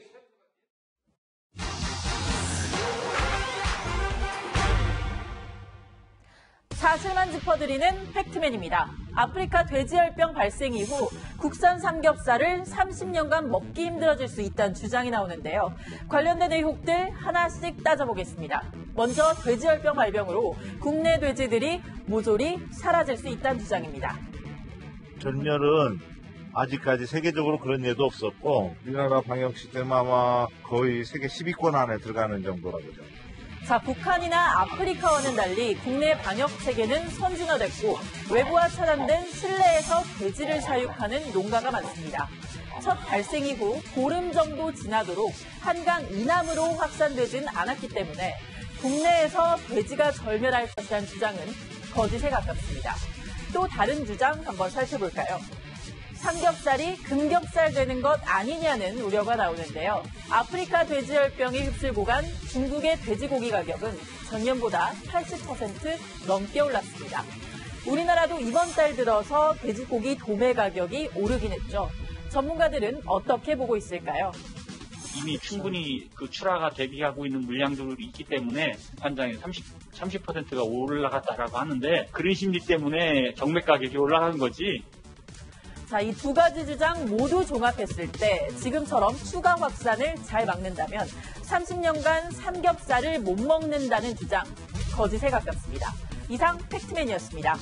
사실만 짚어드리는 팩트맨입니다. 아프리카 돼지열병 발생 이후 국산 삼겹살을 삼십 년간 먹기 힘들어질 수 있다는 주장이 나오는데요. 관련된 의혹들 하나씩 따져보겠습니다. 먼저 돼지열병 발병으로 국내 돼지들이 모조리 사라질 수 있다는 주장입니다. 전멸은 아직까지 세계적으로 그런 예도 없었고 우리나라 방역 시스템 아마 거의 세계 십 위권 안에 들어가는 정도라고요. 자, 북한이나 아프리카와는 달리 국내 방역 체계는 선진화됐고 외부와 차단된 실내에서 돼지를 사육하는 농가가 많습니다. 첫 발생 이후 보름 정도 지나도록 한강 이남으로 확산되진 않았기 때문에 국내에서 돼지가 절멸할 것이라는 주장은 거짓에 가깝습니다. 또 다른 주장 한번 살펴볼까요? 삼겹살이 금겹살 되는 것 아니냐는 우려가 나오는데요. 아프리카 돼지열병이 휩쓸고 간 중국의 돼지고기 가격은 전년보다 팔십 퍼센트 넘게 올랐습니다. 우리나라도 이번 달 들어서 돼지고기 도매 가격이 오르긴 했죠. 전문가들은 어떻게 보고 있을까요? 이미 충분히 그 출하가 대비하고 있는 물량들이 있기 때문에 판장에 삼십, 삼십 퍼센트가 올라갔다라고 하는데 그런 심리 때문에 경매 가격이 올라간 거지. 자, 이 두 가지 주장 모두 종합했을 때 지금처럼 추가 확산을 잘 막는다면 삼십 년간 삼겹살을 못 먹는다는 주장, 거짓에 가깝습니다. 이상 팩트맨이었습니다.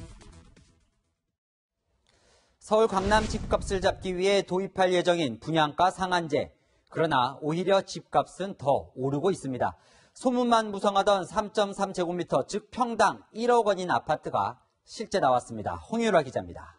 서울 강남 집값을 잡기 위해 도입할 예정인 분양가 상한제. 그러나 오히려 집값은 더 오르고 있습니다. 소문만 무성하던 삼 점 삼 제곱미터, 즉 평당 일억 원인 아파트가 실제 나왔습니다. 홍유라 기자입니다.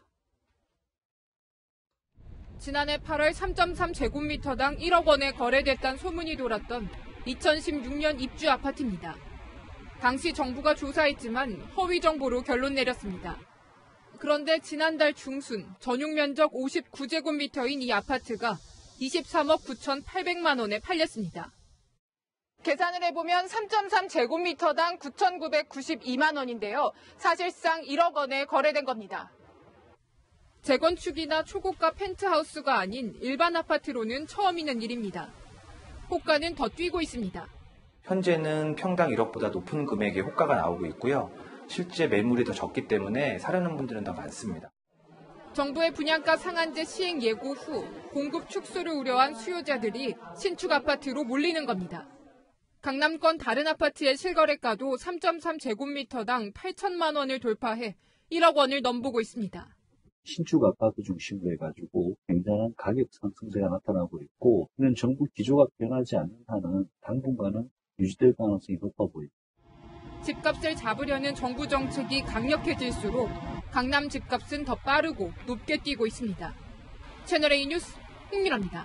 지난해 팔월 삼 점 삼 제곱미터당 일억 원에 거래됐다는 소문이 돌았던 이천십육 년 입주 아파트입니다. 당시 정부가 조사했지만 허위 정보로 결론 내렸습니다. 그런데 지난달 중순 전용 면적 오십구 제곱미터인 이 아파트가 이십삼억 구천팔백만 원에 팔렸습니다. 계산을 해보면 삼 점 삼 제곱미터당 구천구백구십이만 원인데요. 사실상 일억 원에 거래된 겁니다. 재건축이나 초고가 펜트하우스가 아닌 일반 아파트로는 처음 있는 일입니다. 호가는 더 뛰고 있습니다. 현재는 평당 일억보다 높은 금액의 호가가 나오고 있고요. 실제 매물이 더 적기 때문에 사려는 분들은 더 많습니다. 정부의 분양가 상한제 시행 예고 후 공급 축소를 우려한 수요자들이 신축 아파트로 몰리는 겁니다. 강남권 다른 아파트의 실거래가도 삼 점 삼 제곱미터당 팔천만 원을 돌파해 일억 원을 넘보고 있습니다. 신축 아파트 중심으로 해가지고 굉장한 가격 상승세가 나타나고 있고, 이는 정부 기조가 변하지 않는 한은 당분간은 유지될 가능성이 높아 보입니다. 집값을 잡으려는 정부 정책이 강력해질수록 강남 집값은 더 빠르고 높게 뛰고 있습니다. 채널A 뉴스 홍민아입니다.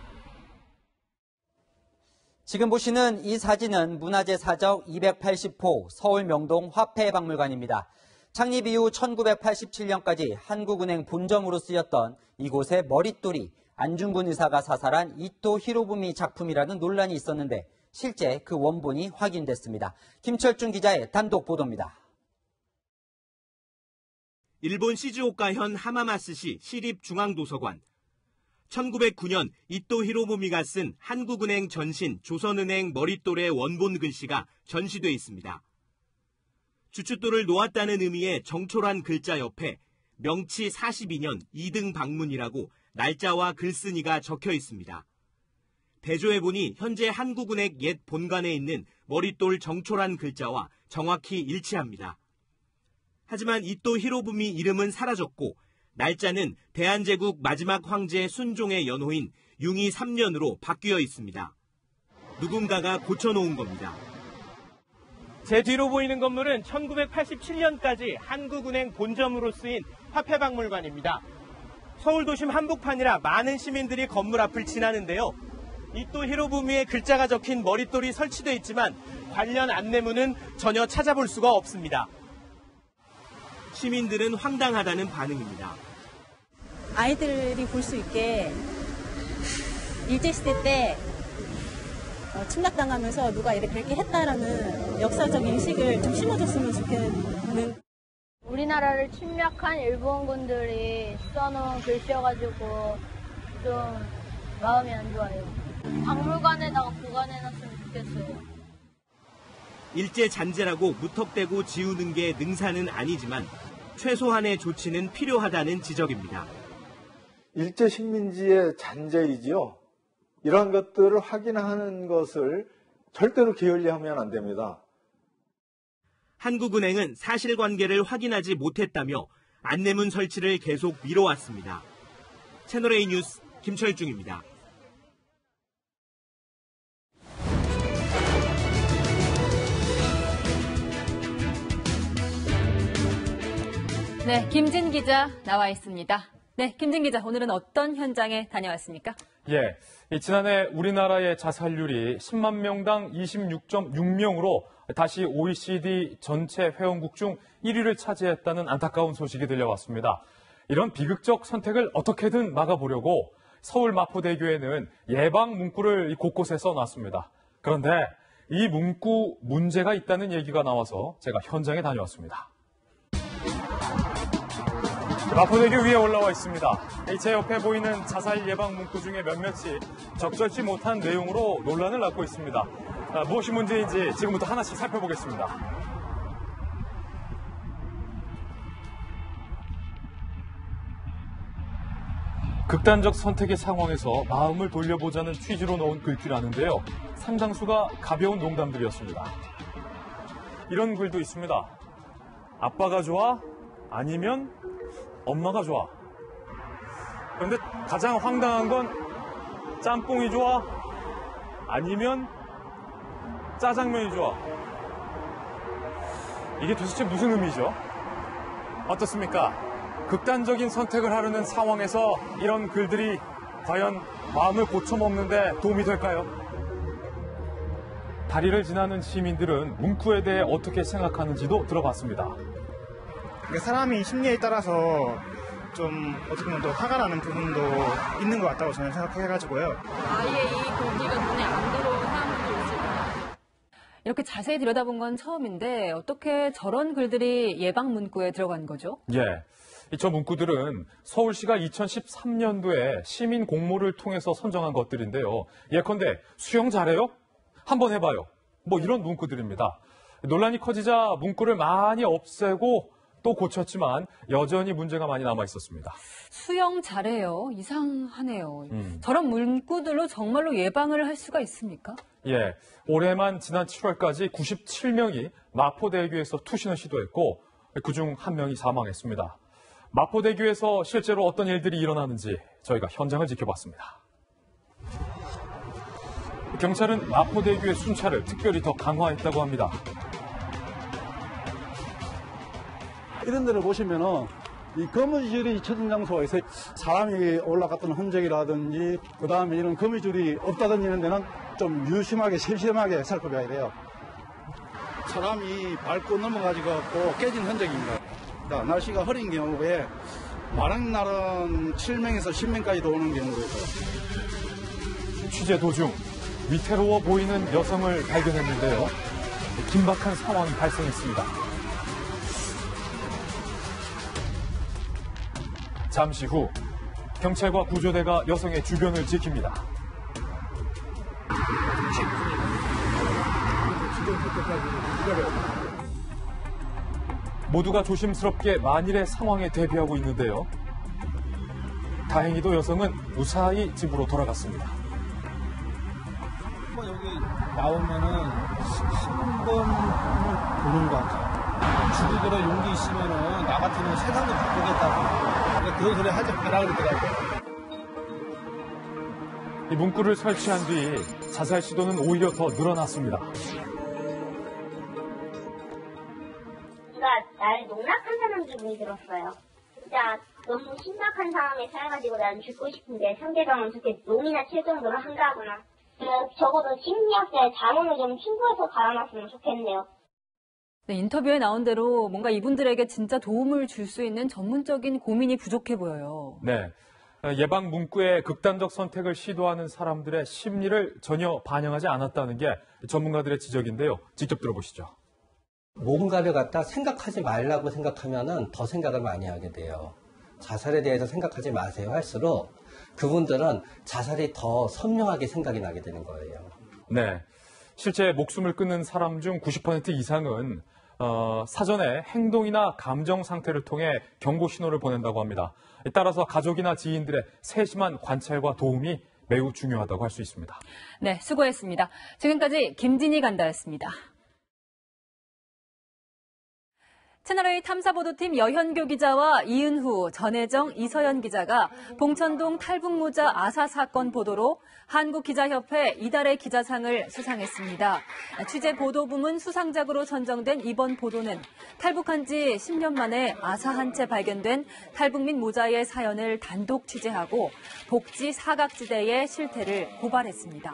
지금 보시는 이 사진은 문화재 사적 이백팔십 호 서울 명동 화폐박물관입니다. 창립 이후 천구백팔십칠 년까지 한국은행 본점으로 쓰였던 이곳의 머릿돌이 안중근 의사가 사살한 이토 히로부미 작품이라는 논란이 있었는데 실제 그 원본이 확인됐습니다. 김철중 기자의 단독 보도입니다. 일본 시즈오카현 하마마스시 시립중앙도서관. 천구백구 년 이토 히로부미가 쓴 한국은행 전신 조선은행 머릿돌의 원본 글씨가 전시돼 있습니다. 주춧돌을 놓았다는 의미의 정초란 글자 옆에 명치 사십이 년 이 등 방문이라고 날짜와 글쓴이가 적혀 있습니다. 대조해보니 현재 한국은행 옛 본관에 있는 머릿돌 정초란 글자와 정확히 일치합니다. 하지만 이토 히로부미 이름은 사라졌고 날짜는 대한제국 마지막 황제 순종의 연호인 융이 삼 년으로 바뀌어 있습니다. 누군가가 고쳐놓은 겁니다. 제 뒤로 보이는 건물은 천구백팔십칠 년까지 한국은행 본점으로 쓰인 화폐박물관입니다. 서울 도심 한복판이라 많은 시민들이 건물 앞을 지나는데요. 이토 히로부미의 글자가 적힌 머릿돌이 설치되어 있지만 관련 안내문은 전혀 찾아볼 수가 없습니다. 시민들은 황당하다는 반응입니다. 아이들이 볼 수 있게 일제시대 때 침략당하면서 누가 이렇게 했다라는 역사적 인식을 좀 심어줬으면 좋겠는. 우리나라를 침략한 일본군들이 써놓은 글씨여가지고 좀 마음이 안 좋아요. 박물관에다가 보관해놨으면 좋겠어요. 일제 잔재라고 무턱대고 지우는 게 능사는 아니지만 최소한의 조치는 필요하다는 지적입니다. 일제 식민지의 잔재이지요. 이러한 것들을 확인하는 것을 절대로 게을리하면 안 됩니다. 한국은행은 사실관계를 확인하지 못했다며 안내문 설치를 계속 미뤄왔습니다. 채널A 뉴스 김철중입니다. 네, 김진 기자 나와 있습니다. 네, 김진 기자, 오늘은 어떤 현장에 다녀왔습니까? 예, 지난해 우리나라의 자살률이 십만 명당 이십육 점 육 명으로 다시 오이시디 전체 회원국 중 일 위를 차지했다는 안타까운 소식이 들려왔습니다. 이런 비극적 선택을 어떻게든 막아보려고 서울 마포대교에는 예방 문구를 곳곳에 써놨습니다. 그런데 이 문구 문제가 있다는 얘기가 나와서 제가 현장에 다녀왔습니다. 마포대교 위에 올라와 있습니다. 제 옆에 보이는 자살 예방 문구 중에 몇몇이 적절치 못한 내용으로 논란을 낳고 있습니다. 아, 무엇이 문제인지 지금부터 하나씩 살펴보겠습니다. 극단적 선택의 상황에서 마음을 돌려보자는 취지로 넣은 글귀라는데요. 상당수가 가벼운 농담들이었습니다. 이런 글도 있습니다. 아빠가 좋아? 아니면 엄마가 좋아. 그런데 가장 황당한 건 짬뽕이 좋아? 아니면 짜장면이 좋아. 이게 도대체 무슨 의미죠? 어떻습니까? 극단적인 선택을 하려는 상황에서 이런 글들이 과연 마음을 고쳐먹는데 도움이 될까요? 다리를 지나는 시민들은 문구에 대해 어떻게 생각하는지도 들어봤습니다. 사람이 심리에 따라서 좀 어떻게 보면 더 화가 나는 부분도 있는 것 같다고 저는 생각해가지고요. 아예 이 글귀가 눈에 안 들어오는 사람들도 있을까요? 이렇게 자세히 들여다본 건 처음인데 어떻게 저런 글들이 예방 문구에 들어간 거죠? 예, 저 문구들은 서울시가 이천십삼 년도에 시민 공모를 통해서 선정한 것들인데요. 예컨대 수영 잘해요? 한번 해봐요. 뭐 이런 문구들입니다. 논란이 커지자 문구를 많이 없애고 또 고쳤지만 여전히 문제가 많이 남아 있었습니다. 수영 잘해요. 이상하네요. 음. 저런 문구들로 정말로 예방을 할 수가 있습니까? 예, 올해만 지난 칠월까지 구십칠 명이 마포대교에서 투신을 시도했고 그중 한 명이 사망했습니다. 마포대교에서 실제로 어떤 일들이 일어나는지 저희가 현장을 지켜봤습니다. 경찰은 마포대교의 순찰을 특별히 더 강화했다고 합니다. 이런 데를 보시면은 이 거미줄이 쳐진 장소에서 사람이 올라갔던 흔적이라든지 그 다음에 이런 거미줄이 없다든지 이런 데는 좀 유심하게 세심하게 살펴봐야 돼요. 사람이 밟고 넘어가지고 깨진 흔적입니다. 그러니까 날씨가 흐린 경우에 많은 날은 칠 명에서 십 명까지도 오는 경우가 있어요. 취재 도중 위태로워 보이는 여성을 발견했는데요. 긴박한 상황이 발생했습니다. 잠시 후 경찰과 구조대가 여성의 주변을 지킵니다. 모두가 조심스럽게 만일의 상황에 대비하고 있는데요. 다행히도 여성은 무사히 집으로 돌아갔습니다. 여기 나오면은 한 번은 보는 것 같아요. 죽이거나 용기 있으면은 나 같으면 세상도 바꾸겠다고. 그런 소리 하지 마라 그러더라고요. 이 문구를 설치한 뒤 자살 시도는 오히려 더 늘어났습니다. 누가 나를 농락한 사람 기분이 들었어요. 진짜 너무 심각한 상황에 살아가지고 나는 죽고 싶은데 상대방은 저렇게 놈이나 칠 정도로 한다거나 적어도 심리학자의 자문을 좀 신고해서 달아놨으면 좋겠네요. 네, 인터뷰에 나온 대로 뭔가 이분들에게 진짜 도움을 줄 수 있는 전문적인 고민이 부족해 보여요. 네, 예방 문구의 극단적 선택을 시도하는 사람들의 심리를 전혀 반영하지 않았다는 게 전문가들의 지적인데요. 직접 들어보시죠. 뭔가를 갖다 생각하지 말라고 생각하면은 더 생각을 많이 하게 돼요. 자살에 대해서 생각하지 마세요 할수록 그분들은 자살이 더 선명하게 생각이 나게 되는 거예요. 네, 실제 목숨을 끊는 사람 중 구십 퍼센트 이상은 어, 사전에 행동이나 감정 상태를 통해 경고 신호를 보낸다고 합니다. 따라서 가족이나 지인들의 세심한 관찰과 도움이 매우 중요하다고 할 수 있습니다. 네, 수고했습니다. 지금까지 김진희 간다였습니다. 채널A 탐사보도팀 여현교 기자와 이은후, 전혜정, 이서연 기자가 봉천동 탈북모자 아사 사건 보도로 한국기자협회 이달의 기자상을 수상했습니다. 취재 보도부문 수상작으로 선정된 이번 보도는 탈북한 지 십 년 만에 아사 한 채 발견된 탈북민 모자의 사연을 단독 취재하고 복지 사각지대의 실태를 고발했습니다.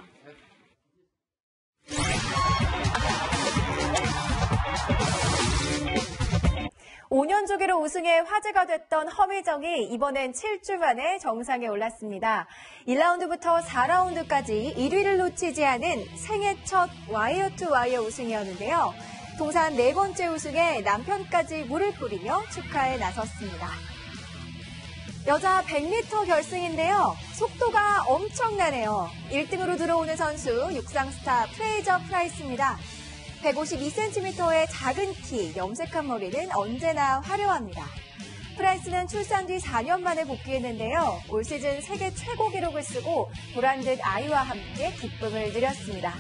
오 년 조기로 우승해 화제가 됐던 허미정이 이번엔 칠 주 만에 정상에 올랐습니다. 일 라운드부터 사 라운드까지 일 위를 놓치지 않은 생애 첫 와이어 투 와이어 우승이었는데요. 통산 네 번째 우승에 남편까지 물을 뿌리며 축하에 나섰습니다. 여자 백 미터 결승인데요. 속도가 엄청나네요. 일 등으로 들어오는 선수 육상 스타 프레이저 프라이스입니다. 백오십이 센티미터의 작은 키, 염색한 머리는 언제나 화려합니다. 프라이스는 출산 뒤 사 년 만에 복귀했는데요. 올 시즌 세계 최고 기록을 쓰고 보란듯 아이와 함께 기쁨을 누렸습니다.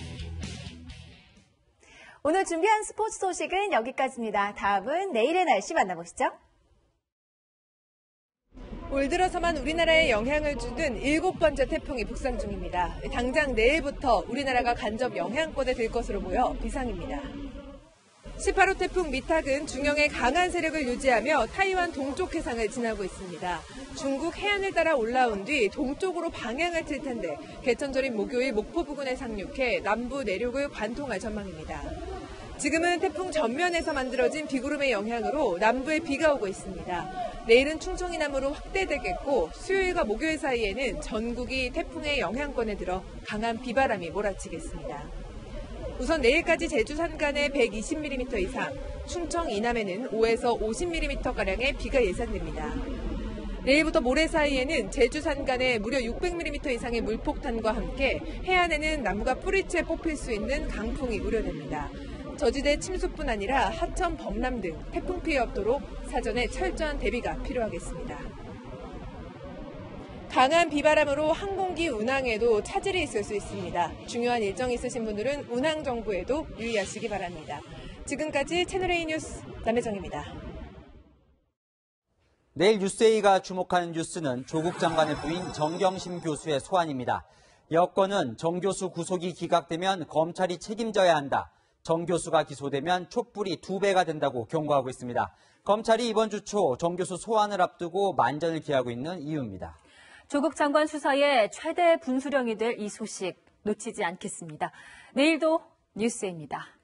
오늘 준비한 스포츠 소식은 여기까지입니다. 다음은 내일의 날씨 만나보시죠. 올 들어서만 우리나라에 영향을 주는 일곱 번째 태풍이 북상 중입니다. 당장 내일부터 우리나라가 간접 영향권에 들 것으로 보여 비상입니다. 십팔 호 태풍 미탁은 중형의 강한 세력을 유지하며 타이완 동쪽 해상을 지나고 있습니다. 중국 해안을 따라 올라온 뒤 동쪽으로 방향을 틀 텐데 개천절인 목요일 목포 부근에 상륙해 남부 내륙을 관통할 전망입니다. 지금은 태풍 전면에서 만들어진 비구름의 영향으로 남부에 비가 오고 있습니다. 내일은 충청이 남으로 확대되겠고 수요일과 목요일 사이에는 전국이 태풍의 영향권에 들어 강한 비바람이 몰아치겠습니다. 우선 내일까지 제주 산간에 백이십 밀리미터 이상, 충청 이남에는 오에서 오십 밀리미터가량의 비가 예상됩니다. 내일부터 모레 사이에는 제주 산간에 무려 육백 밀리미터 이상의 물폭탄과 함께 해안에는 나무가 뿌리채 뽑힐 수 있는 강풍이 우려됩니다. 저지대 침수뿐 아니라 하천 범람 등 태풍 피해 없도록 사전에 철저한 대비가 필요하겠습니다. 강한 비바람으로 항공기 운항에도 차질이 있을 수 있습니다. 중요한 일정이 있으신 분들은 운항 정보에도 유의하시기 바랍니다. 지금까지 채널A 뉴스 남혜정입니다. 내일 뉴스에이가 주목하는 뉴스는 조국 장관의 부인 정경심 교수의 소환입니다. 여권은 정 교수 구속이 기각되면 검찰이 책임져야 한다. 정 교수가 기소되면 촛불이 두 배가 된다고 경고하고 있습니다. 검찰이 이번 주 초 정 교수 소환을 앞두고 만전을 기하고 있는 이유입니다. 조국 장관 수사의 최대 분수령이 될 이 소식 놓치지 않겠습니다. 내일도 뉴스에이입니다.